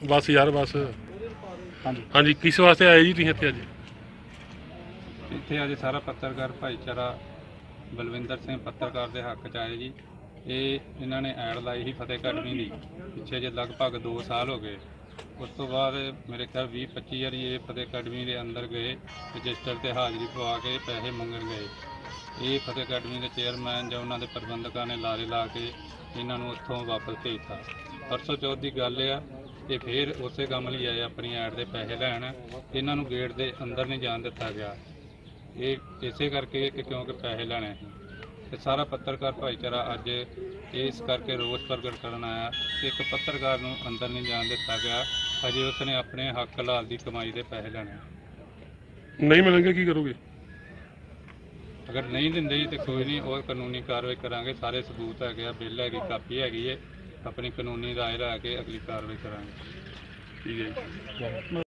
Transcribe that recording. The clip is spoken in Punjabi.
बस यार बस हाँ जी हाँ जी किस वास्ते आए जी तुसीं इत्थे अज ਇੱਥੇ ਅੱਜ ਸਾਰਾ ਪੱਤਰਕਾਰ ਭਾਈਚਾਰਾ ਬਲਵਿੰਦਰ ਸਿੰਘ ਪੱਤਰਕਾਰ ਦੇ ਹੱਕ 'ਚ ਆਏ ਜੀ। ਇਹਨਾਂ ਨੇ ਐਡ ਲਾਈ ਸੀ ਫਤਿਹ ਅਕੈਡਮੀ ਦੀ ਪਿੱਛੇ ਜੇ ਲਗਭਗ 2 ਸਾਲ ਹੋ ਗਏ। ਉਸ ਤੋਂ ਬਾਅਦ ਮੇਰੇ ਖਿਆਲ 20-25 ਵਾਰੀ ਇਹ ਫਤਿਹ ਅਕੈਡਮੀ ਦੇ ਅੰਦਰ ਗਏ, ਰਜਿਸਟਰ ਤੇ ਹਾਜ਼ਰੀ ਪਵਾ ਕੇ ਪੈਸੇ ਮੰਗਣ ਗਏ। ਇਹ ਫਤਿਹ ਅਕੈਡਮੀ ਦੇ ਚੇਅਰਮੈਨ ਜਾਂ ਉਹਨਾਂ ਦੇ ਪ੍ਰਬੰਧਕਾਂ ਨੇ ਲਾਰੇ ਲਾ ਕੇ ਇਹਨਾਂ ਨੂੰ ਉੱਥੋਂ ਵਾਪਸ ਭੇਜਤਾ। ਪਰਸੋਂ ਚੌਥ ਦੀ ਗੱਲ ਆ, ਇਹ ਫਿਰ ਉਸੇ ਕੰਮ ਲਈ ਆਏ ਆਪਣੀ ਐਡ ਦੇ ਪੈਸੇ ਲੈਣ। ਇਹਨਾਂ ਨੂੰ ਗੇਟ ਦੇ ਅੰਦਰ ਨਹੀਂ ਜਾਣ ਦਿੱਤਾ ਗਿਆ, ਇਹ ਇਸੇ ਕਰਕੇ ਕਿ ਕਿਉਂਕਿ ਪੈਸੇ ਲੈਣੇ ਸੀ। ਤੇ ਸਾਰਾ ਪੱਤਰਕਾਰ ਭਾਈਚਾਰਾ ਅੱਜ ਇਸ ਕਰਕੇ ਰੋਸ ਪ੍ਰਗਟ ਕਰਨ ਆਇਆ ਕਿ ਇੱਕ ਪੱਤਰਕਾਰ ਨੂੰ ਅੰਦਰ ਨਹੀਂ ਜਾਣ ਦਿੱਤਾ ਗਿਆ, ਅਜੇ ਉਸਨੇ ਆਪਣੇ ਹੱਕ ਹਲਾਲ ਦੀ ਕਮਾਈ ਦੇ ਪੈਸੇ ਲੈਣੇ। नहीं मिलेंगे की करोगे ਅਗਰ ਨਹੀਂ ਦਿੰਦੇ ਜੀ ਤੇ ਕੋਈ ਨਹੀਂ, ਉਹ ਕਾਨੂੰਨੀ ਕਾਰਵਾਈ ਕਰਾਂਗੇ। ਸਾਰੇ ਸਬੂਤ ਹੈਗੇ ਆ, ਬਿੱਲ ਹੈਗੀ, ਕਾਪੀ ਹੈਗੀ ਹੈ, ਆਪਣੀ ਕਾਨੂੰਨੀ ਰਾਏ ਲੈ ਕੇ ਅਗਲੀ ਕਾਰਵਾਈ ਕਰਾਂਗੇ। ठीक है जी